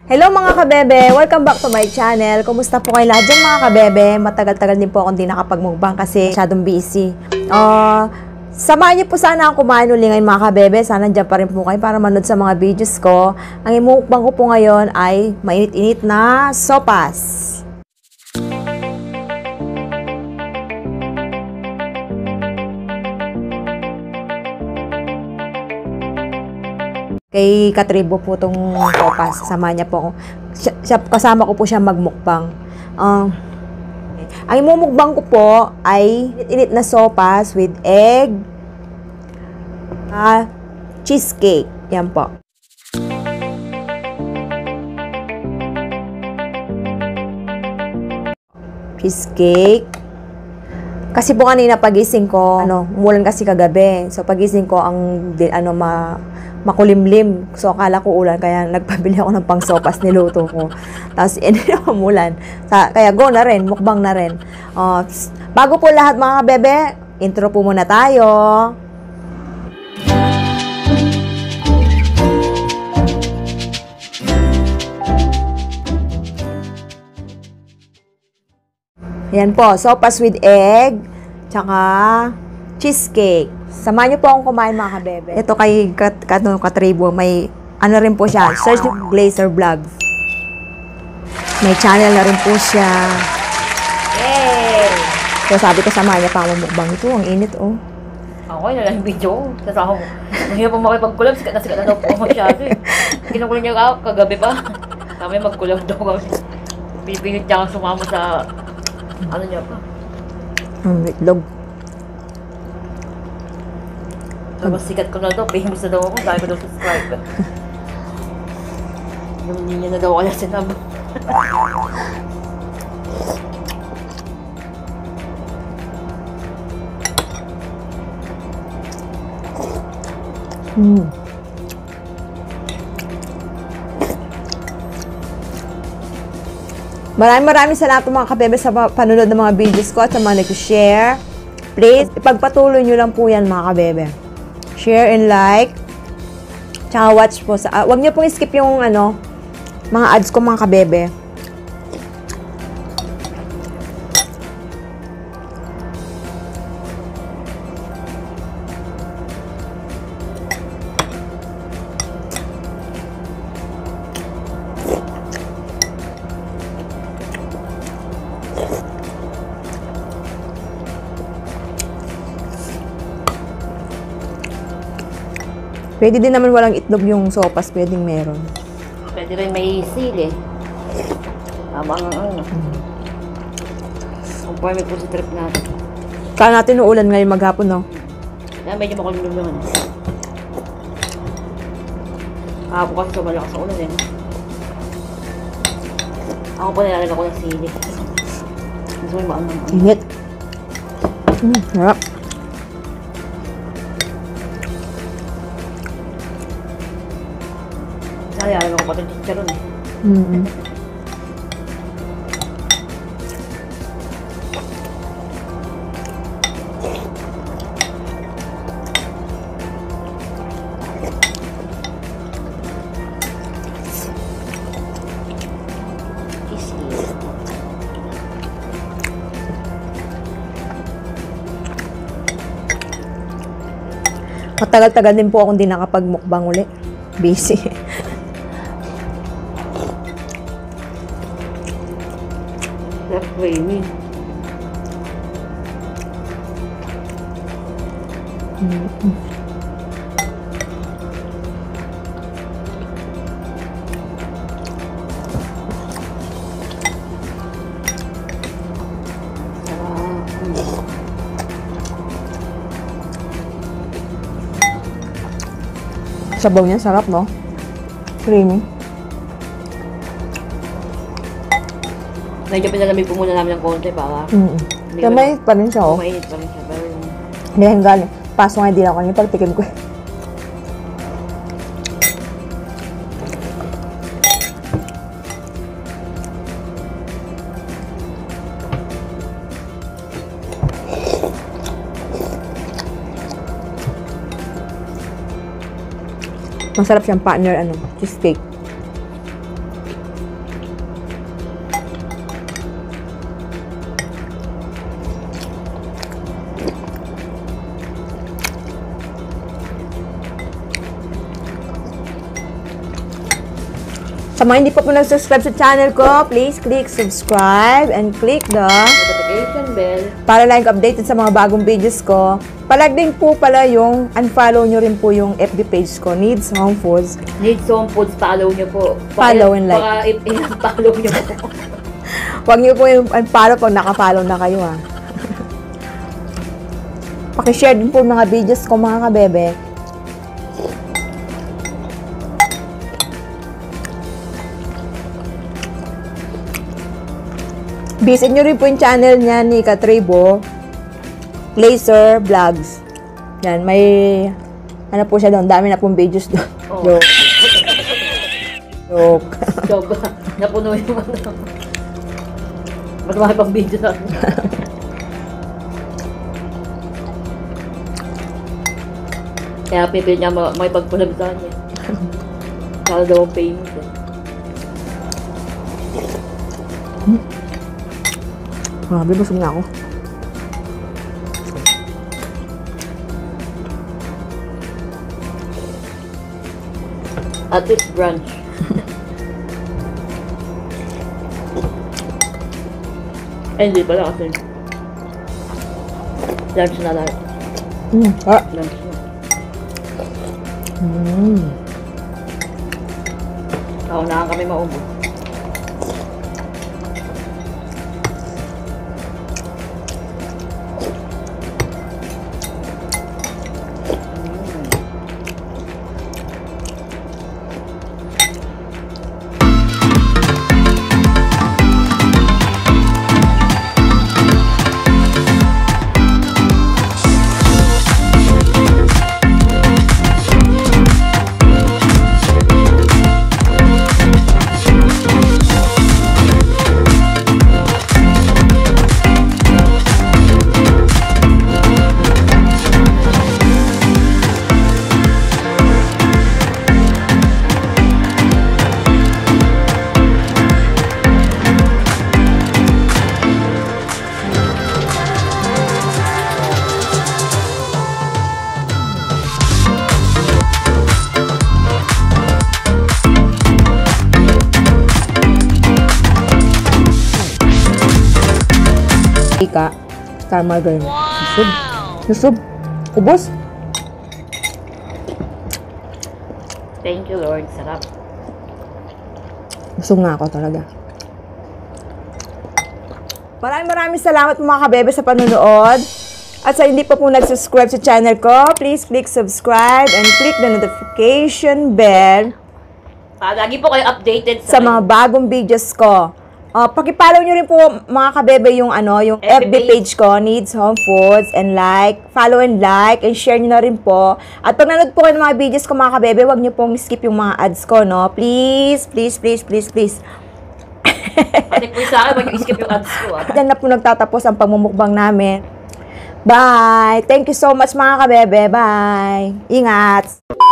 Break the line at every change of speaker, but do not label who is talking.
Hello mga kabebe! Welcome back to my channel. Kumusta po kayo lahat dyan mga kabebe? Matagal-tagal din po akong di nakapag-mukbang kasi masyadong busy. Samahan niyo po sana ang kumain uli ngayon mga kabebe. Sana dyan pa rin po kayo para manood sa mga videos ko. Ang imukbang ko po ngayon ay mainit-init na sopas. Kay Katribo po itong sopas. Samahan niya po ako. Kasama ko po siya magmukbang. Ang imumukbang ko po ay init na sopas with egg, cheesecake. Yan po. Cheesecake. Kasi po kanina pagising ko, umulan kasi kagabi. So pagising ko ang makulimlim. So akala ko ulan kaya nagpabili ako ng pang-sopas niluto ko. Tapos umulan. Kaya go na rin, mukbang na rin. Bago po lahat mga bebe, intro po muna tayo. Ayan po, sopas with egg, tsaka cheesecake. Samahan niyo po akong kumain mga kabebe. Ito kay Katribo, may ano rin po siya, search Glazer Vlogs. May channel na rin po siya. Yay! So sabi ko samahan niya pa ako mukbang ito, ang init oh.
Ako yun, yung video. Kasama mo. Mahirap pa makipagkulab, sikat na daw po masyado eh. Kinukulan niya kagabi pa. Kami magkulab daw kami. Pipilit niya kang sumama sa ano niya pa.
Itlog.
Tapos sikat ko na daw, famous na daw ako, dahil ko daw subscribe. Hindi niya na daw kaya sinab.
Maraming salamat mga kabebe sa panonood ng mga videos ko at sa mga nag-share. Please, ipagpatuloy nyo lang po yan mga kabebe. Share and like. Tsaka watch po. Huwag nyo pong skip yung mga ads ko mga kabebe. Pwede din naman walang itlog yung sopas, pwedeng meron.
Pwede rin may sili. Tama nga ano. Conforme po sa trip natin.
Saan natin uulan ngayon maghapon, no?
Kaya medyo makulimlim naman. Kahapon kasi sumalakas sa ulan eh. Ako pa nilalagay ko ng sili. Gusto mo yung maangang.
Init. Harap.
Ayaw ko pa ito chicharon eh.
Matagal-tagal din po akong di nakapag-mukbang uli. Busy.
That's creamy.
Sabaw niya, sarap no? Creamy.
Medyo pinalamig po muna namin ng konti para
Kaya mainit pa rin siya, oh.
Mainit pa rin siya, pero
Hindi hanggang. Paso nga hindi lang kanina pagtikim ko. Masarap siyang partner, cheesecake. Sa mga hindi pa po nag-subscribe sa channel ko, please click subscribe and click the
Notification bell.
para like updated sa mga bagong videos ko. Palag din po pala yung unfollow nyo rin po yung FB page ko, Needs Home Foods.
Need some foods, follow nyo po.
Follow and like.
Baka i-follow nyo po.
Huwag nyo po yung unfollow pag naka-follow na kayo ha. Pakishare din po yung mga videos ko mga kabebe. Visit nyo rin po yung channel niya ni Katribo, Laser Vlogs. Yan, may ano po siya doon, dami na pong videos doon.
Oh.
Joke. Joke.
Joke. Napuno yung ano. Ba't mga pang video na? Kaya pipilit niya may pagpulab sa kanya. Kala daw ang famous eh.
Grabe, busog na ako.
At least brunch. Ay, hindi pala kasi. Lunch na lang. Lunch na. Kaunahan kami maubos.
Ika, star margarine. Nusub. Nusub. Ubos.
Thank you, Lord. Sarap.
Busog nga ako talaga. Maraming salamat mga kabebe sa panonood. At sa hindi pa po nag-subscribe sa channel ko, please click subscribe and click the notification bell
Lagi po kayo updated
sa mga bagong videos ko. Paki-follow nyo rin po mga kabebe yung yung FB page ko, Needs Home Foods, and follow and share nyo na rin po. At pag nanood po kayo ng mga videos ko mga kabebe, huwag nyo pong skip yung mga ads ko, no? Please, please, please, please, please.
Pati po sa akin, huwag nyo skip yung ads ko,
Diyan na po nagtatapos ang pagmumukbang namin. Bye! Thank you so much mga kabebe. Bye! Ingat!